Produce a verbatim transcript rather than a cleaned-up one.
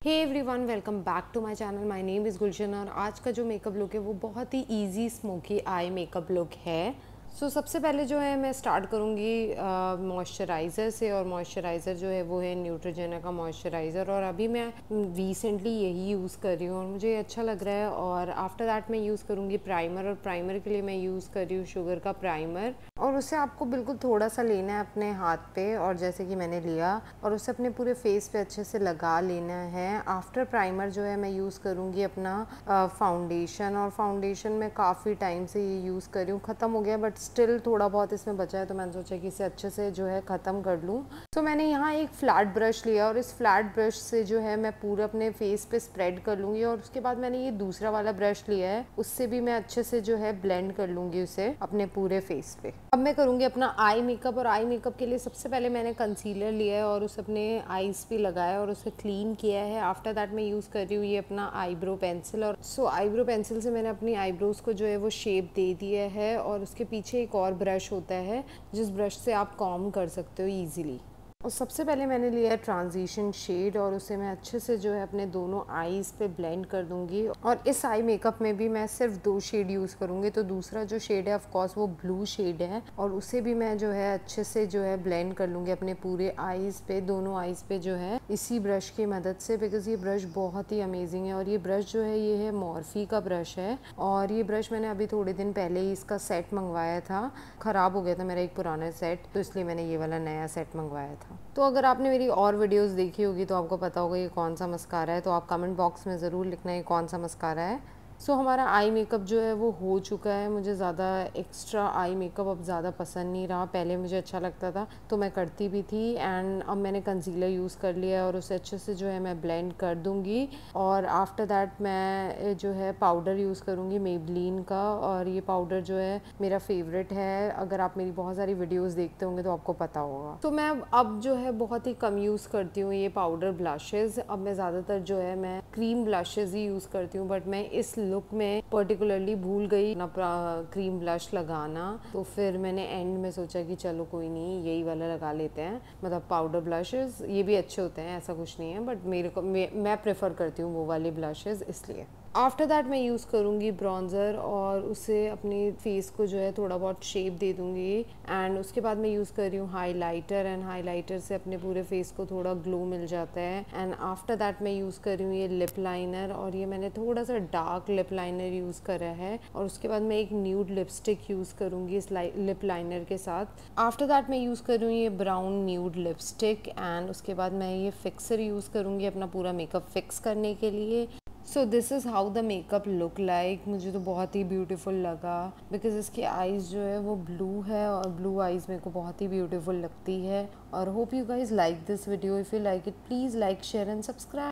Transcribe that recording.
Hey everyone, welcome back to my channel. My name is Gulshan और आज का जो मेकअप लुक है वो बहुत ही easy smoky eye makeup look है। सो so, सबसे पहले जो है मैं स्टार्ट करूँगी मॉइस्चराइज़र से, और मॉइस्चराइज़र जो है वो है न्यूट्रोजेना का मॉइस्चराइज़र, और अभी मैं रिसेंटली यही यूज़ कर रही हूँ और मुझे अच्छा लग रहा है। और आफ्टर दैट मैं यूज़ करूँगी प्राइमर, और प्राइमर के लिए मैं यूज़ कर रही हूँ शुगर का प्राइमर। और उसे आपको बिल्कुल थोड़ा सा लेना है अपने हाथ पे, और जैसे कि मैंने लिया, और उसे अपने पूरे फेस पे अच्छे से लगा लेना है। आफ्टर प्राइमर जो है मैं यूज़ करूँगी अपना फाउंडेशन, और फाउंडेशन में काफ़ी टाइम से ये यूज़ कर रही हूँ, ख़त्म हो गया बट स्टिल थोड़ा बहुत इसमें बचा है, तो मैंने सोचा कि इसे अच्छे से जो है ख़त्म कर लूँ। तो मैंने यहाँ एक फ्लैट ब्रश लिया और इस फ्लैट ब्रश से जो है मैं पूरा अपने फेस पे स्प्रेड कर लूँगी, और उसके बाद मैंने ये दूसरा वाला ब्रश लिया है, उससे भी मैं अच्छे से जो है ब्लेंड कर लूँगी उसे अपने पूरे फेस पे। अब मैं करूँगी अपना आई मेकअप, और आई मेकअप के लिए सबसे पहले मैंने कंसीलर लिया है और उसे अपने आईज़ पे लगाया और उसे क्लीन किया है। आफ्टर दैट मैं यूज़ कर रही हूँ ये अपना आईब्रो पेंसिल, और सो आईब्रो पेंसिल से मैंने अपनी आईब्रोज़ को जो है वो शेप दे दिया है। और उसके पीछे एक और ब्रश होता है जिस ब्रश से आप कॉम कर सकते हो ईजीली। और सबसे पहले मैंने लिया है ट्रांजिशन शेड, और उसे मैं अच्छे से जो है अपने दोनों आईज़ पे ब्लेंड कर दूंगी। और इस आई मेकअप में भी मैं सिर्फ दो शेड यूज़ करूंगी, तो दूसरा जो शेड है ऑफ कोर्स वो ब्लू शेड है, और उसे भी मैं जो है अच्छे से जो है ब्लेंड कर लूँगी अपने पूरे आईज़ पे, दोनों आईज़ पे जो है इसी ब्रश की मदद से, बिकॉज ये ब्रश बहुत ही अमेजिंग है। और ये ब्रश जो है ये है मॉर्फी का ब्रश है, और ये ब्रश मैंने अभी थोड़े दिन पहले ही इसका सेट मंगवाया था। ख़राब हो गया था मेरा एक पुराना सेट, तो इसलिए मैंने ये वाला नया सेट मंगवाया था। तो अगर आपने मेरी और वीडियोस देखी होगी तो आपको पता होगा ये कौन सा मस्कारा है, तो आप कमेंट बॉक्स में ज़रूर लिखना ये कौन सा मस्कारा है। सो so, हमारा आई मेकअप जो है वो हो चुका है। मुझे ज़्यादा एक्स्ट्रा आई मेकअप अब ज़्यादा पसंद नहीं रहा, पहले मुझे अच्छा लगता था तो मैं करती भी थी, एंड अब मैंने कंसीलर यूज़ कर लिया है और उसे अच्छे से जो है मैं ब्लेंड कर दूँगी। और आफ्टर दैट मैं जो है पाउडर यूज़ करूँगी मेबलिन का, और ये पाउडर जो है मेरा फेवरेट है। अगर आप मेरी बहुत सारी वीडियोज़ देखते होंगे तो आपको पता होगा। तो मैं अब जो है बहुत ही कम यूज़ करती हूँ ये पाउडर ब्लशेज़। अब मैं ज़्यादातर जो है मैं क्रीम ब्लशेज़ ही यूज़ करती हूँ, बट मैं इस लुक में पर्टिकुलरली भूल गई ना क्रीम ब्लश लगाना, तो फिर मैंने एंड में सोचा कि चलो कोई नहीं यही वाला लगा लेते हैं। मतलब पाउडर ब्लशेज़ ये भी अच्छे होते हैं, ऐसा कुछ नहीं है, बट मेरे को मैं, मैं प्रेफर करती हूँ वो वाले ब्लशेज़ इसलिए। आफ्टर दैट मैं यूज़ करूँगी ब्रॉन्ज़र, और उसे अपने फेस को जो है थोड़ा बहुत शेप दे दूँगी। एंड उसके बाद मैं यूज़ कर रही हूँ हाइलाइटर, एंड हाइलाइटर से अपने पूरे फेस को थोड़ा ग्लो मिल जाता है। एंड आफ्टर दैट मैं यूज़ कर रही हूँ ये लिप लाइनर, और ये मैंने थोड़ा सा डार्क लिप लाइनर यूज़ करा है। और उसके बाद मैं एक न्यूड लिपस्टिक यूज़ करूँगी इस लिप लाइनर के साथ। आफ्टर दैट मैं यूज़ कर रही हूँ ये ब्राउन न्यूड लिपस्टिक, एंड उसके बाद मैं ये फिक्सर यूज़ करूँगी अपना पूरा मेकअप फिक्स करने के लिए। So this is how the makeup look like. मुझे तो बहुत ही ब्यूटीफुल लगा, बिकॉज इसकी आइज़ जो है वो ब्लू है, और ब्लू आइज़ मेरे को बहुत ही ब्यूटीफुल लगती है। और hope you guys like this video. If you like it please like, share and subscribe.